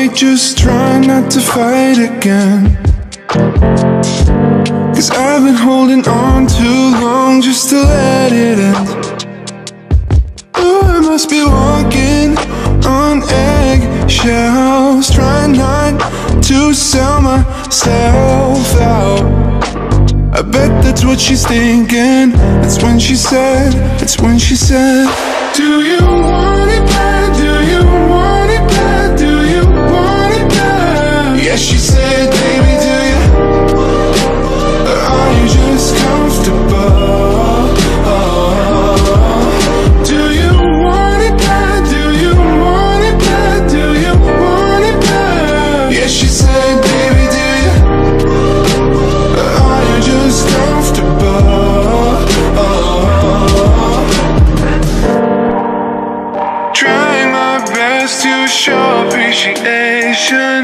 might just try not to fight again, 'cause I've been holding on too long just to let it end. Oh, I must be walking on eggshells, trying not to sell myself out. I bet that's what she's thinking. That's when she said, do you want it bad? Do you want it bad? Do you want it bad? Yeah, she said, baby, do you? Or are you just comfortable? Do you want it bad? Do you want it bad? Do you want it bad? Yeah, she said, baby, do you? Or are you just comfortable? Trying my best to show appreciation.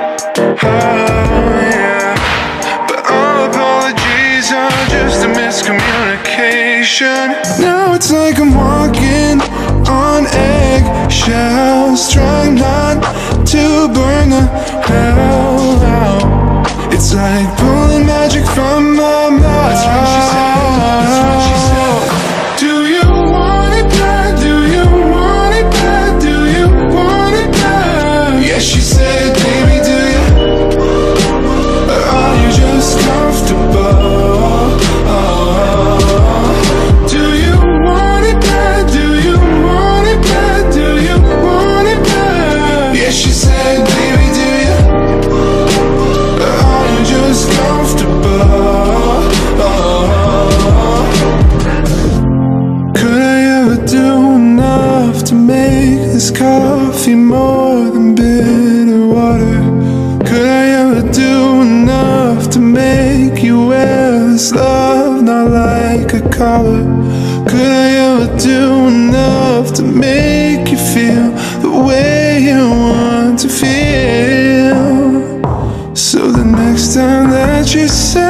Oh yeah, but all apologies are just a miscommunication. Now it's like I'm walking on eggshells, trying not to burn the hell out. It's like pulling magic from my mouth. That's when she said, do you want it bad? Do you want it bad? Do you want it bad? Yeah, she said, baby, do you? Or are you just comfortable? Do you want it bad? Do you want it bad? Do you want it bad? Yeah, she said, baby, do you? Or are you just comfortable? Could I ever do enough to make this coffee more than bitter water? Could I ever do enough to make you wear this love not like a collar? Could I ever do enough to make you feel the way you want to feel? So the next time that you say